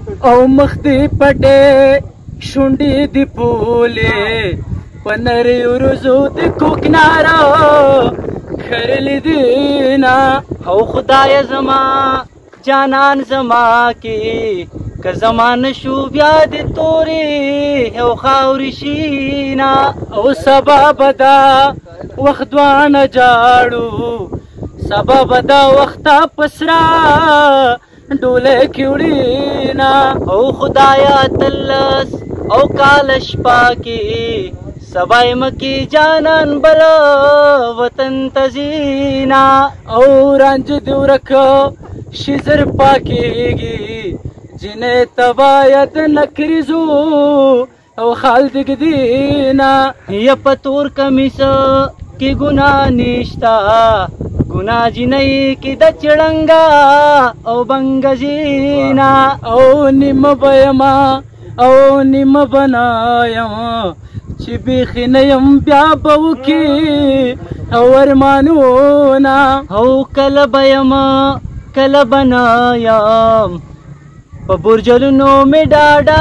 او مخدي پټه شونډې دی پولې پنری ورزو د کوکنارا خرلی دینا او خدای زما جانان زما کی که زمان شو بیا د تورې او خاورې شینا او سبا بدا وخت وانه جاړو سبا بدا وخت پسرا ډوله کیوړینا او خدایا تلس او کالش پاکی سبای مکی جانان بلا وطن تزینا او رنج دیورک شزر پاکیگی جنه تبایت نکریزو او خالدگ دینا یا پتور کمیس کی گناہ نشتا گناہ جنئی کی د چڑنگا او بنگزینا او نیم بیما او نیم بنایم چی بیخی نیم بیا بوکی او ارمانونا او کل بیم کل بنایم پا برجلنو می ڈاڈا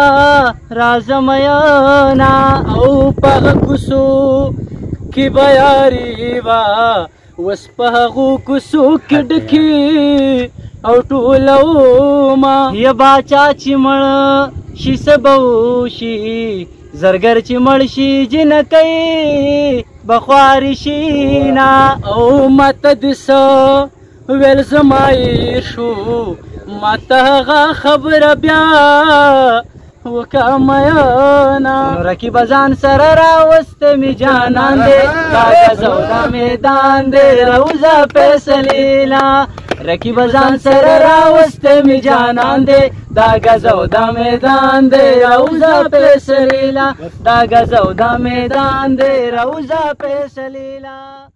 رازمیانا او پاگ کسو کی بیاری با وس پاگو کسو کڈکی او ټولو ما یا باچا چی مړ شي سبوشي زرګر چې مړ شي جنکۍ بخواري شینا او ماته دسه ویل زمای شو ماته هغه خبره بیا وکامیانا رقیب ځان سره راوسته می جانان دې کاغذ او د میدان دې روزه فیصلیلا رقیب ځان سره راوسته می جانان دې دا غز او د میدان دې روزه فیصلیلا دا غز او د میدان دې روزه فیصلیلا